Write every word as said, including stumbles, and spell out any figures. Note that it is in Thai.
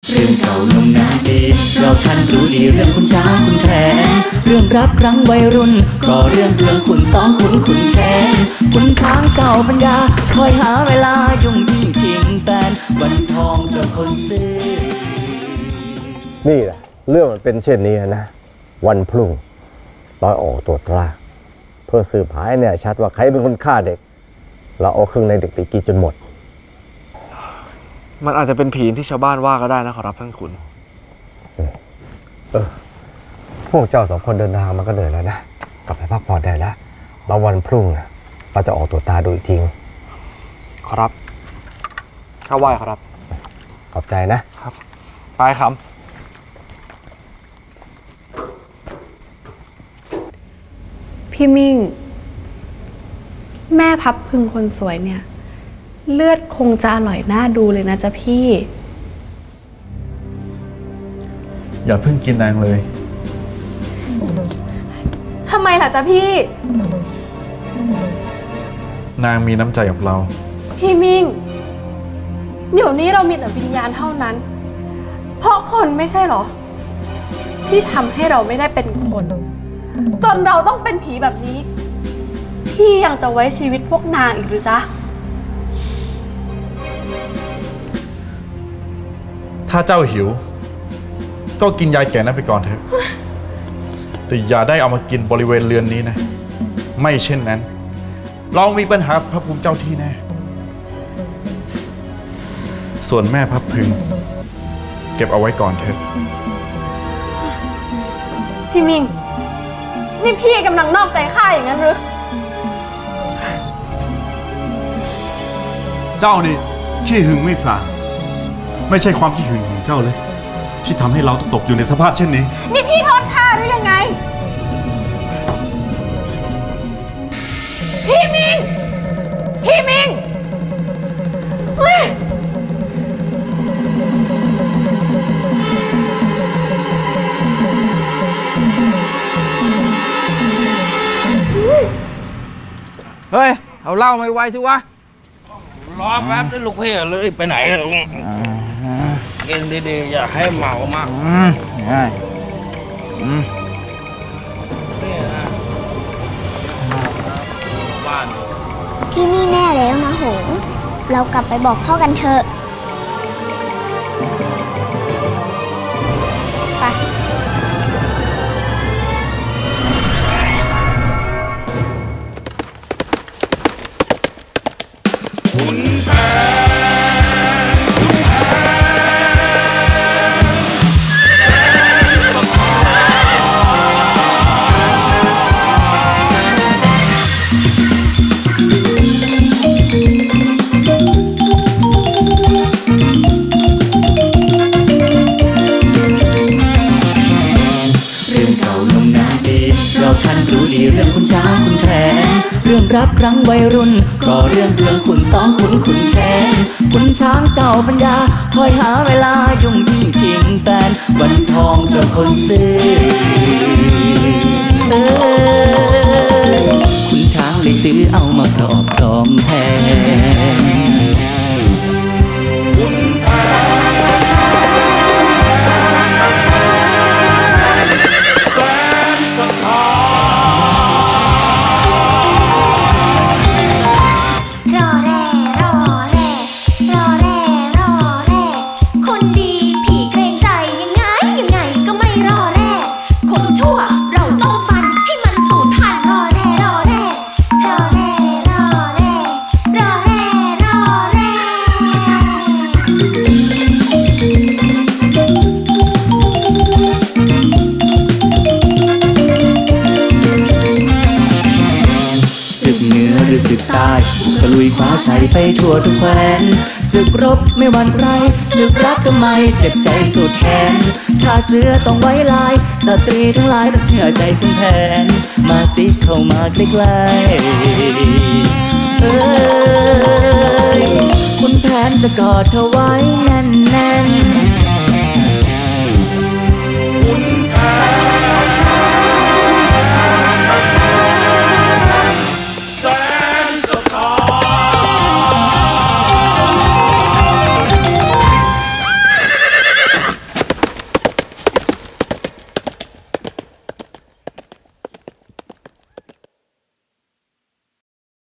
เรื่องเก่านมนานดีเราท่านรู้ดีเรื่องคุณช้างคุณแผนเรื่องรักครั้งวัยรุ่นก็เรื่องเรื่องคุณสองคุณคุณแค้นคุณช้างเก่าปัญญาคอยหาเวลายุ่งยิ่งชิงแฟนวันทองเจ้าคนซื้อนี่แหละเรื่องมันเป็นเช่นนี้นะวันพรุ่งเราออกตรวจตราเพื่อสืบหาเนี่ยชัดว่าใครเป็นคนฆ่าเด็กเราเอาเครื่องในเด็กไปกินจนหมดมันอาจจะเป็นผีที่ชาวบ้านว่าก็ได้นะครับท่านขุนเออพวกเจ้าสองคนเดินทางมาก็เหนื่อยแล้วนะกลับไปพักผ่อนได้แล้วแล้ววันพรุ่งนะเราจะออกตรวจตาดูอีกทีครับข้าไหว้ครับขอบใจนะครับไปครับพี่มิ่งแม่พับพึงคนสวยเนี่ยเลือดคงจะอร่อยน่าดูเลยนะจ๊ะพี่อย่าเพิ่งกินแรงเลยทำไมล่ะจ๊ะพี่นางมีน้ำใจกับเราพี่มิ่งเดี๋ยวนี้เรามีแต่วิญญาณเท่านั้นเพราะคนไม่ใช่หรอที่ทำให้เราไม่ได้เป็นคนจนเราต้องเป็นผีแบบนี้พี่ยังจะไว้ชีวิตพวกนางอีกหรือจ๊ะถ้าเจ้าหิวก็กินยายแก่นั้นไปก่อนเถอะแต่อย่าได้เอามากินบริเวณเรือนนี้นะไม่เช่นนั้นเรามีปัญหาพระภูมิเจ้าที่แน่ส่วนแม่พับพึงเก็บเอาไว้ก่อนเถอะพี่มิงนี่พี่กำลังนอกใจข้าอย่างนั้นหรือเจ้านี่ขี้หึงไม่สาไม่ใช่ความขี้หึงของเจ้าเลยที่ทำให้เราตกอยู่ในสภาพเช่นนี้นี่พี่โทษข้าหรือยังไงพี่มิงพี่มิงเฮ้ยเฮ้ยเอาเหล้าไม่ไวสิวะรอแป๊บได้ลูกพี่เลยไปไหนกินดีๆอย่าให้เมามากง่ายที่นี่แน่แล้วนะหงเรากลับไปบอกพ่อกันเถอะไปรักครั้งวัยรุ่นก็เรื่องเรื่องคุณสองคุณคุณแค้นคุณช้างเก่าปัญญาคอยหาเวลายุ่งยิ่งชิงแฟนวันทองเจ้าคนซื้อเออคุณช้างเลยตื้อเอามาครอบครองแทนคุณแผนแสนศรัทธารอแร่รอแร่รอแร่รอแร่คนดีผีเกรงใจยังไงยังไงก็ไม่รอแร่คนชั่วเราต้องฟันให้มันสูญพันธุ์รอแร่รอแร่รอแร่รอแร่รอแร่รอแร่ศึกเหนือหรือศึกใต้ตะลุยคว้าชัยไปทั่วทุกแคว้นศึกรบไม่หวั่นใครศึกรักทำไมเจ็บใจสุดแขนถ้าเสือต้องไว้ลายสตรีทั้งหลายต้องเชื่อใจคุณแผนมาสิเข้ามาใกล้ๆเอ้ยคุณแผนจะกอดเธอไว้แน่น